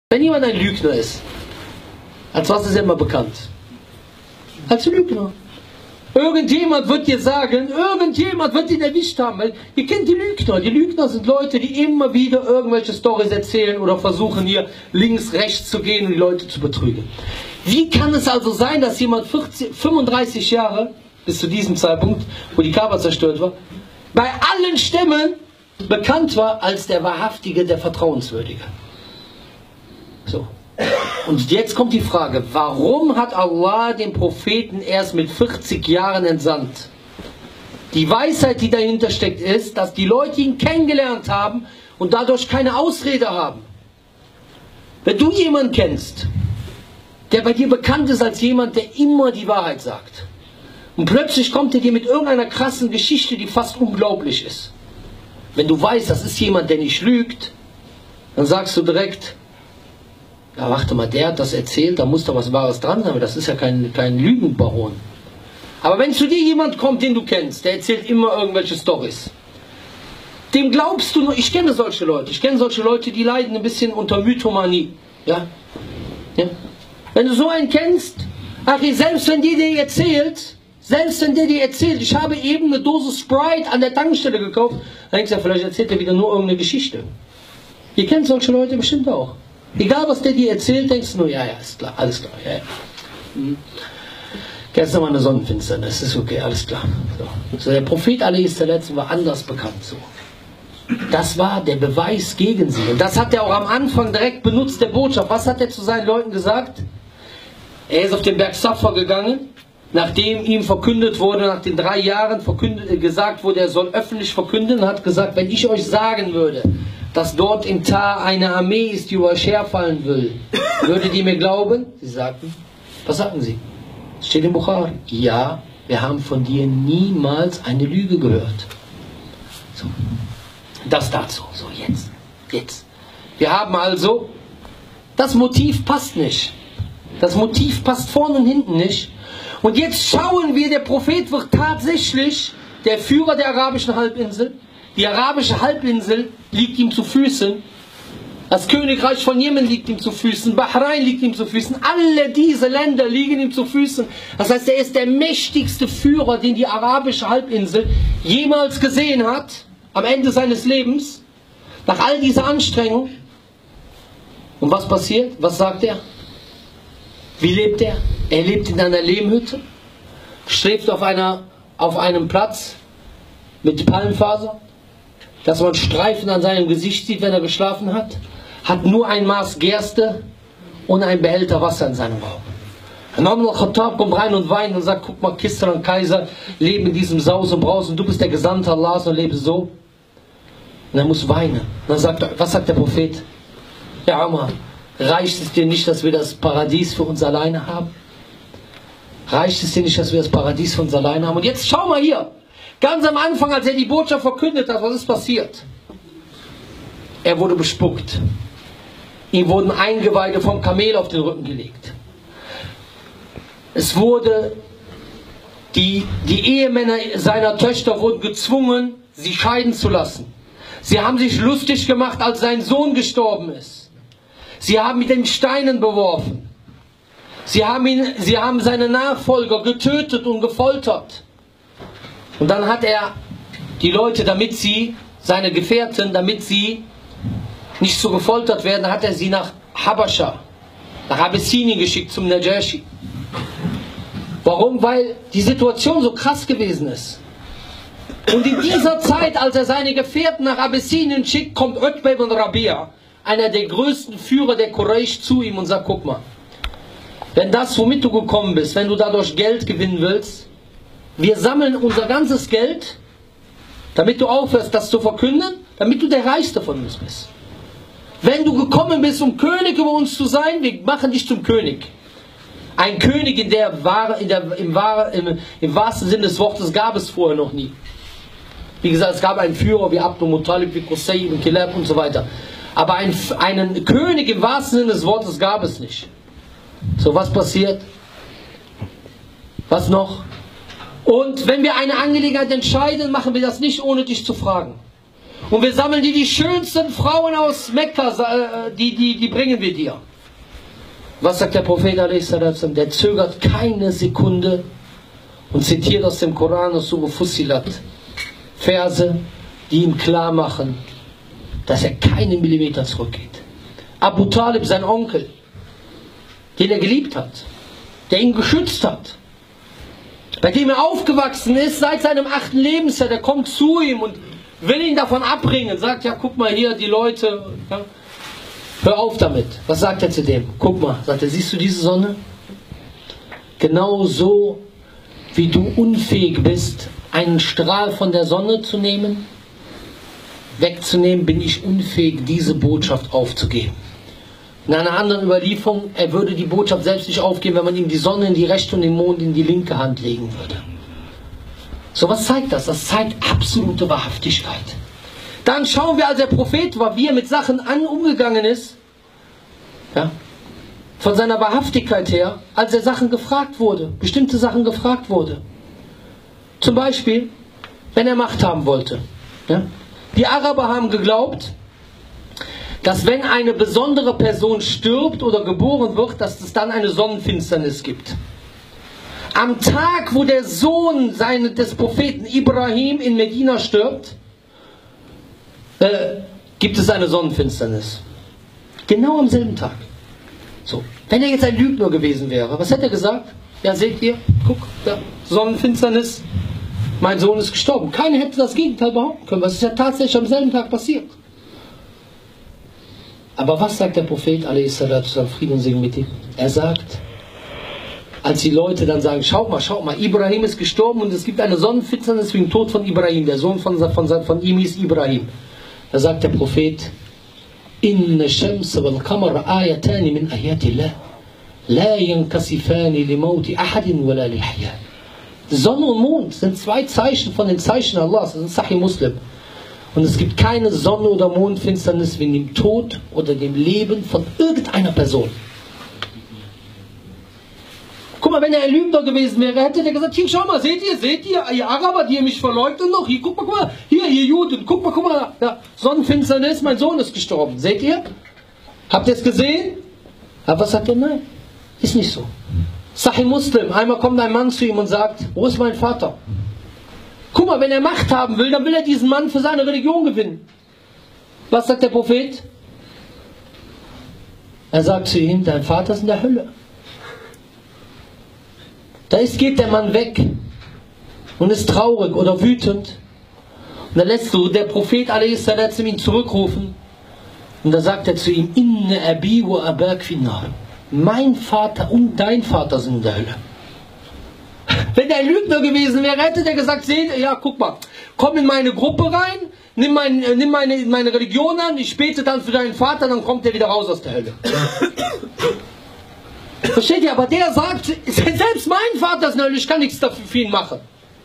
Wenn jemand ein Lügner ist, als was ist er immer bekannt? Als Lügner. Irgendjemand wird dir sagen, irgendjemand wird ihn erwischt haben, weil ihr kennt die Lügner. Die Lügner sind Leute, die immer wieder irgendwelche Storys erzählen oder versuchen hier links, rechts zu gehen und die Leute zu betrügen. Wie kann es also sein, dass jemand 35 Jahre, bis zu diesem Zeitpunkt, wo die Kaaba zerstört war, bei allen Stämmen bekannt war als der Wahrhaftige, der Vertrauenswürdige? So. Und jetzt kommt die Frage, warum hat Allah den Propheten erst mit 40 Jahren entsandt? Die Weisheit, die dahinter steckt, ist, dass die Leute ihn kennengelernt haben und dadurch keine Ausrede haben. Wenn du jemanden kennst, der bei dir bekannt ist als jemand, der immer die Wahrheit sagt, und plötzlich kommt er dir mit irgendeiner krassen Geschichte, die fast unglaublich ist. Wenn du weißt, das ist jemand, der nicht lügt, dann sagst du direkt, ja, warte mal, der hat das erzählt, da muss doch was Wahres dran sein, aber das ist ja kein Lügenbaron. Aber wenn zu dir jemand kommt, den du kennst, der erzählt immer irgendwelche Storys, dem glaubst du nur, ich kenne solche Leute, die leiden ein bisschen unter Mythomanie. Ja? Ja? Wenn du so einen kennst, Achi, selbst wenn der dir erzählt, ich habe eben eine Dose Sprite an der Tankstelle gekauft, dann denkst du ja, vielleicht erzählt er wieder nur irgendeine Geschichte. Ihr kennt solche Leute bestimmt auch. Egal was der dir erzählt, denkst du nur, ja, ist klar, alles klar. Ja, ja. Gestern war eine Sonnenfinsternis, ist okay, alles klar. So, der Prophet a.s. war anders bekannt. So. Das war der Beweis gegen sie. Und das hat er auch am Anfang direkt benutzt, der Botschaft. Was hat er zu seinen Leuten gesagt? Er ist auf den Berg Safa gegangen, nachdem ihm verkündet wurde, nach den 3 Jahren gesagt wurde, er soll öffentlich verkünden, und hat gesagt, wenn ich euch sagen würde, dass dort im Tal eine Armee ist, die über euch herfallen will, würdet ihr mir glauben? Sie sagten, was sagten sie? Es steht im Bukhari. Ja, wir haben von dir niemals eine Lüge gehört. So. Das dazu. So, jetzt. Wir haben also, das Motiv passt nicht. Das Motiv passt vorne und hinten nicht. Und jetzt schauen wir, der Prophet wird tatsächlich der Führer der arabischen Halbinsel. Die arabische Halbinsel liegt ihm zu Füßen. Das Königreich von Jemen liegt ihm zu Füßen. Bahrain liegt ihm zu Füßen. Alle diese Länder liegen ihm zu Füßen. Das heißt, er ist der mächtigste Führer, den die arabische Halbinsel jemals gesehen hat. Am Ende seines Lebens. Nach all dieser Anstrengung. Und was passiert? Was sagt er? Wie lebt er? Er lebt in einer Lehmhütte. Schläft auf einem Platz mit Palmfaser, dass man Streifen an seinem Gesicht sieht, wenn er geschlafen hat, hat nur ein Maß Gerste und ein Behälter Wasser in seinem Raum. Umar al-Khattab kommt rein und weint und sagt, guck mal, Kisra und Kaiser leben in diesem Saus und Braus und du bist der Gesandte Allahs und lebst so. Und er muss weinen. Und dann sagt er, was sagt der Prophet? Ja, Umar, reicht es dir nicht, dass wir das Paradies für uns alleine haben? Reicht es dir nicht, dass wir das Paradies für uns alleine haben? Und jetzt schau mal hier. Ganz am Anfang, als er die Botschaft verkündet hat, was ist passiert? Er wurde bespuckt. Ihm wurden Eingeweide vom Kamel auf den Rücken gelegt. Es wurde, die Ehemänner seiner Töchter wurden gezwungen, sie scheiden zu lassen. Sie haben sich lustig gemacht, als sein Sohn gestorben ist. Sie haben mit den Steinen beworfen. Sie haben seine Nachfolger getötet und gefoltert. Und dann hat er die Leute, seine Gefährten, damit sie nicht so gefoltert werden, hat er sie nach Habascha, nach Abessinien geschickt, zum Najashi. Warum? Weil die Situation so krass gewesen ist. Und in dieser Zeit, als er seine Gefährten nach Abessinien schickt, kommt Utbah ibn Rabia, einer der größten Führer der Quraysh, zu ihm und sagt, guck mal, wenn das, womit du gekommen bist, wenn du dadurch Geld gewinnen willst, wir sammeln unser ganzes Geld, damit du aufhörst, das zu verkünden, damit du der Reichste von uns bist. Wenn du gekommen bist, um König über uns zu sein, wir machen dich zum König. Ein König im wahrsten Sinne des Wortes gab es vorher noch nie. Wie gesagt, es gab einen Führer wie Abdul Muttalib, wie Qusay ibn Kilab und so weiter. Aber einen König im wahrsten Sinne des Wortes gab es nicht. So, was passiert? Was noch? Und wenn wir eine Angelegenheit entscheiden, machen wir das nicht, ohne dich zu fragen. Und wir sammeln die schönsten Frauen aus Mekka, die bringen wir dir. Was sagt der Prophet a.s.? Der zögert keine Sekunde und zitiert aus dem Koran, aus Surah Fussilat, Verse, die ihm klar machen, dass er keinen Millimeter zurückgeht. Abu Talib, sein Onkel, den er geliebt hat, der ihn geschützt hat, bei dem er aufgewachsen ist seit seinem 8. Lebensjahr, der kommt zu ihm und will ihn davon abbringen, sagt, ja guck mal hier, die Leute, ja, hör auf damit. Was sagt er zu dem? Guck mal, sagt er, siehst du diese Sonne? Genau so, wie du unfähig bist, einen Strahl von der Sonne zu nehmen, wegzunehmen, bin ich unfähig, diese Botschaft aufzugeben. In einer anderen Überlieferung, er würde die Botschaft selbst nicht aufgeben, wenn man ihm die Sonne in die rechte und den Mond in die linke Hand legen würde. So, was zeigt das? Das zeigt absolute Wahrhaftigkeit. Dann schauen wir, als der Prophet war, wie er mit Sachen umgegangen ist, ja, von seiner Wahrhaftigkeit her, als er Sachen gefragt wurde, bestimmte Sachen gefragt wurde. Zum Beispiel, wenn er Macht haben wollte. Ja. Die Araber haben geglaubt, dass wenn eine besondere Person stirbt oder geboren wird, dass es dann eine Sonnenfinsternis gibt. Am Tag, wo der Sohn des Propheten Ibrahim in Medina stirbt, gibt es eine Sonnenfinsternis. Genau am selben Tag. So. Wenn er jetzt ein Lügner gewesen wäre, was hätte er gesagt? Ja, seht ihr, guck, da, Sonnenfinsternis, mein Sohn ist gestorben. Keiner hätte das Gegenteil behaupten können, was ist ja tatsächlich am selben Tag passiert. Aber was sagt der Prophet, a.s. Frieden und Segen mit ihm? Er sagt, als die Leute dann sagen, schaut mal, Ibrahim ist gestorben und es gibt eine Sonnenfinsternis wegen Tod von Ibrahim, der Sohn von ihm ist Ibrahim. Da sagt der Prophet, Inna Shamsa wal Qamara ayatani min ayatillah, la yankasifani li mauti ahadin wala li ihya. Sonne und Mond sind 2 Zeichen von den Zeichen Allahs, das ist Sahih Muslim. Und es gibt keine Sonne- oder Mondfinsternis wegen dem Tod oder dem Leben von irgendeiner Person. Guck mal, wenn er ein Lügner gewesen wäre, hätte er gesagt, hier, schau mal, seht ihr, ihr Araber, die ihr mich verleugnet noch, hier, guck mal, hier, ihr Juden, guck mal, ja, Sonnenfinsternis, mein Sohn ist gestorben, seht ihr? Habt ihr es gesehen? Aber was sagt er? Nein, ist nicht so. Sahih Muslim, einmal kommt ein Mann zu ihm und sagt, wo ist mein Vater? Guck mal, wenn er Macht haben will, dann will er diesen Mann für seine Religion gewinnen. Was sagt der Prophet? Er sagt zu ihm, dein Vater ist in der Hölle. Geht der Mann weg und ist traurig oder wütend. Und dann lässt der Prophet a.s. ihn zurückrufen. Und da sagt er zu ihm, Inna abi wa abak finnar. Mein Vater und dein Vater sind in der Hölle. Wenn der ein Lügner gewesen wäre, hätte der gesagt, seht, ja, guck mal, komm in meine Gruppe rein, nimm meine Religion an, ich bete dann für deinen Vater, dann kommt er wieder raus aus der Hölle. Versteht ihr? Aber der sagt, selbst mein Vater ist in der Hölle, ich kann nichts dafür für ihn machen.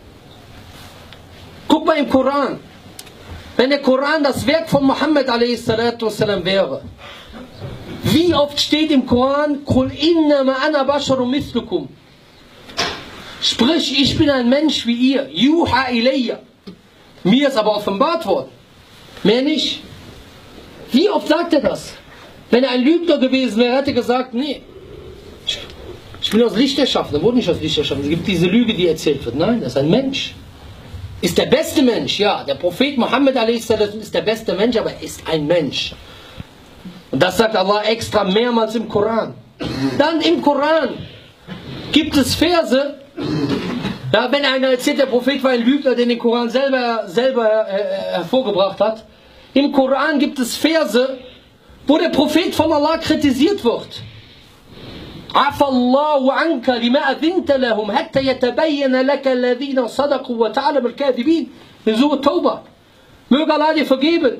Guck mal im Koran. Wenn der Koran das Werk von Muhammad a.s. wäre, wie oft steht im Koran, Qul innama ana basharun mithlukum. Sprich, ich bin ein Mensch wie ihr. Yuha ilayya. Mir ist aber offenbart worden. Mehr nicht. Wie oft sagt er das? Wenn er ein Lügner gewesen wäre, hätte er gesagt, nee, ich bin aus Licht erschaffen. Er wurde nicht aus Licht erschaffen. Es gibt diese Lüge, die erzählt wird. Nein, das ist ein Mensch. Ist der beste Mensch, ja. Der Prophet Muhammad a.s. ist der beste Mensch, aber er ist ein Mensch. Und das sagt Allah extra mehrmals im Koran. Dann im Koran gibt es Verse, ja, wenn einer erzählt, der Prophet war ein Lügner, den den Koran selber hervorgebracht hat. Im Koran gibt es Verse, wo der Prophet von Allah kritisiert wird. Afallahu anka lima adhinta lahum hatta yatabayyana laka alladhina sadaqu wa ta'lam al-kadhibin. In Surah Tauba. Möge Allah dir vergeben.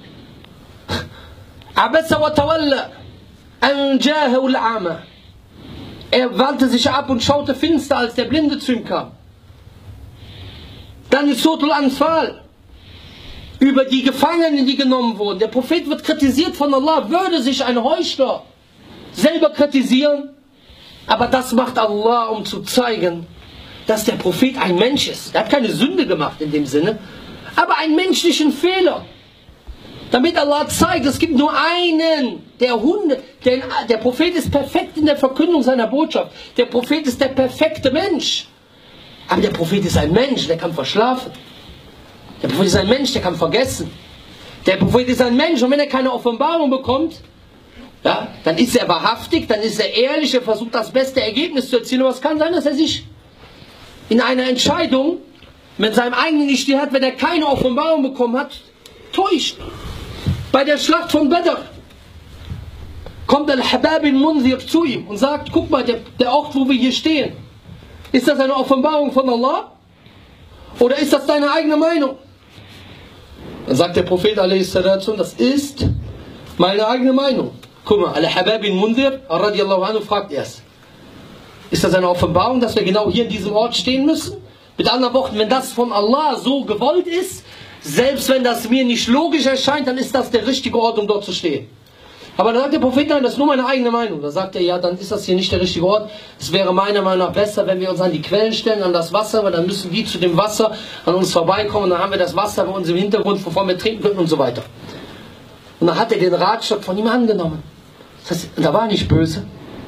Abasa wa tawalla an jahu al-a'ma. Er wandte sich ab und schaute finster, als der Blinde zu ihm kam. Dann ist Surah Al-Anfal über die Gefangenen, die genommen wurden. Der Prophet wird kritisiert von Allah. Würde sich ein Heuchler selber kritisieren? Aber das macht Allah, um zu zeigen, dass der Prophet ein Mensch ist. Er hat keine Sünde gemacht in dem Sinne, aber einen menschlichen Fehler. Damit Allah zeigt, es gibt nur einen, der Prophet ist perfekt in der Verkündung seiner Botschaft. Der Prophet ist der perfekte Mensch. Aber der Prophet ist ein Mensch, der kann verschlafen. Der Prophet ist ein Mensch, der kann vergessen. Der Prophet ist ein Mensch und wenn er keine Offenbarung bekommt, ja, dann ist er wahrhaftig, dann ist er ehrlich, er versucht das beste Ergebnis zu erzielen. Aber es kann sein, dass er sich in einer Entscheidung mit seinem eigenen Ijtihad, wenn er keine Offenbarung bekommen hat, täuscht. Bei der Schlacht von Badr kommt Al-Habab bin Munzir zu ihm und sagt, guck mal, der Ort, wo wir hier stehen, ist das eine Offenbarung von Allah? Oder ist das deine eigene Meinung? Dann sagt der Prophet a.s., das ist meine eigene Meinung. Guck mal, Al-Habab bin Munzir radiallahu anhu fragt erst, ist das eine Offenbarung, dass wir genau hier in diesem Ort stehen müssen? Mit anderen Worten, wenn das von Allah so gewollt ist, selbst wenn das mir nicht logisch erscheint, dann ist das der richtige Ort, um dort zu stehen. Aber dann sagt der Prophet, nein, das ist nur meine eigene Meinung. Dann sagt er, ja, dann ist das hier nicht der richtige Ort. Es wäre meiner Meinung nach besser, wenn wir uns an die Quellen stellen, an das Wasser, weil dann müssen die zu dem Wasser an uns vorbeikommen. Und dann haben wir das Wasser bei uns im Hintergrund, wovon wir trinken können und so weiter. Und dann hat er den Ratschlag von ihm angenommen. Das heißt, da war er nicht böse.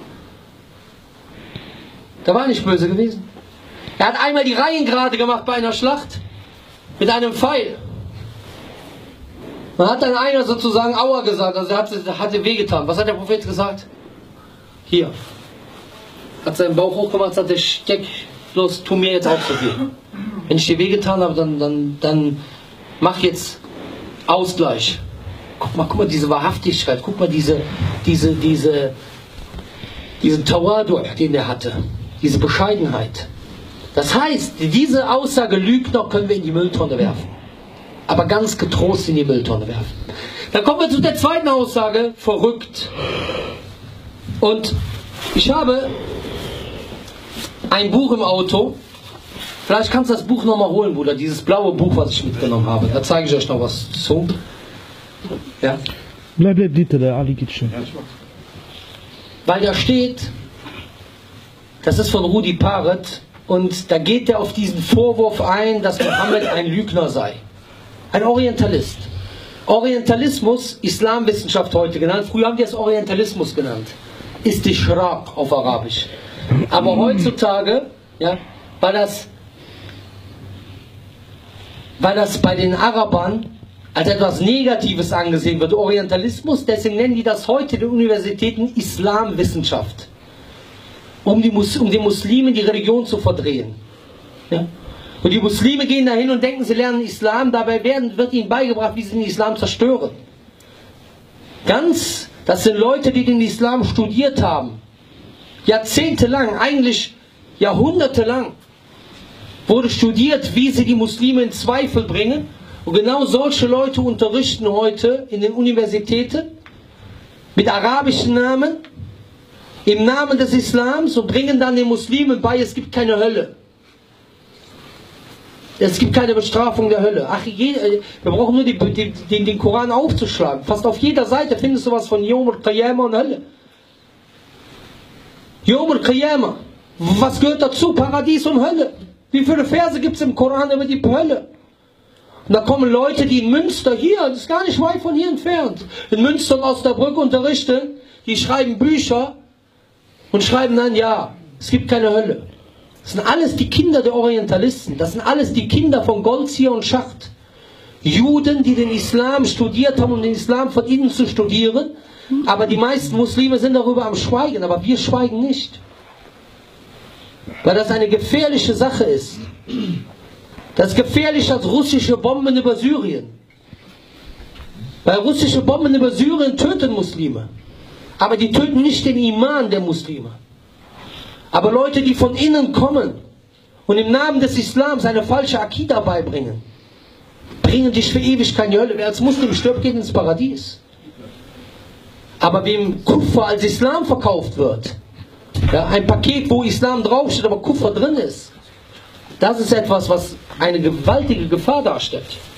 Da war er nicht böse gewesen. Er hat einmal die Reihen gerade gemacht bei einer Schlacht mit einem Pfeil. Man hat dann einer sozusagen Aua gesagt, also er hatte wehgetan. Was hat der Prophet gesagt? Hier. Hat seinen Bauch hochgemacht, sagt er, steck, los, tu mir jetzt auch so viel. Wenn ich dir wehgetan habe, dann mach jetzt Ausgleich. Guck mal diese Wahrhaftigkeit, guck mal diesen Tawadu, den er hatte. Diese Bescheidenheit. Das heißt, diese Aussage Lügner können wir in die Mülltonne werfen. Aber ganz getrost in die Mülltonne werfen. Dann kommen wir zu der zweiten Aussage, verrückt. Und ich habe ein Buch im Auto. Vielleicht kannst du das Buch nochmal holen, Bruder. Dieses blaue Buch, was ich mitgenommen habe. Da zeige ich euch noch was zu. Ja. Bleib bitte, der Ali geht schon. Weil da steht, das ist von Rudi Parrett, und da geht er auf diesen Vorwurf ein, dass Mohammed ein Lügner sei. Ein Orientalist. Orientalismus, Islamwissenschaft heute genannt, früher haben wir es Orientalismus genannt. Istishraq auf Arabisch. Aber heutzutage, ja, weil das bei den Arabern als etwas Negatives angesehen wird, Orientalismus, deswegen nennen die das heute in den Universitäten Islamwissenschaft. Um den Muslimen die Religion zu verdrehen. Ja? Und die Muslime gehen dahin und denken, sie lernen Islam, dabei wird ihnen beigebracht, wie sie den Islam zerstören. Das sind Leute, die den Islam studiert haben. Jahrzehntelang, eigentlich jahrhundertelang, wurde studiert, wie sie die Muslime in Zweifel bringen. Und genau solche Leute unterrichten heute in den Universitäten mit arabischen Namen, im Namen des Islams, und bringen dann den Muslimen bei, es gibt keine Hölle. Es gibt keine Bestrafung der Hölle. Ach, wir brauchen nur den Koran aufzuschlagen. Fast auf jeder Seite findest du was von Yawm al-Qiyamah und Hölle. Yawm al-Qiyamah. Was gehört dazu? Paradies und Hölle. Wie viele Verse gibt es im Koran über die Hölle? Und da kommen Leute, die in Münster, hier, das ist gar nicht weit von hier entfernt, in Münster und Osnabrück unterrichten, die schreiben Bücher und schreiben dann, ja, es gibt keine Hölle. Das sind alles die Kinder der Orientalisten, das sind alles die Kinder von Goldziher und Schacht. Juden, die den Islam studiert haben, um den Islam von innen zu studieren, aber die meisten Muslime sind darüber am Schweigen, aber wir schweigen nicht. Weil das eine gefährliche Sache ist. Das ist gefährlicher als russische Bomben über Syrien. Weil russische Bomben über Syrien töten Muslime. Aber die töten nicht den Iman der Muslime. Aber Leute, die von innen kommen und im Namen des Islams eine falsche Akida beibringen, bringen dich für ewig in die Hölle. Wer als Muslim stirbt, geht ins Paradies. Aber wem Kuffer als Islam verkauft wird, ja, ein Paket, wo Islam draufsteht, aber Kuffer drin ist, das ist etwas, was eine gewaltige Gefahr darstellt.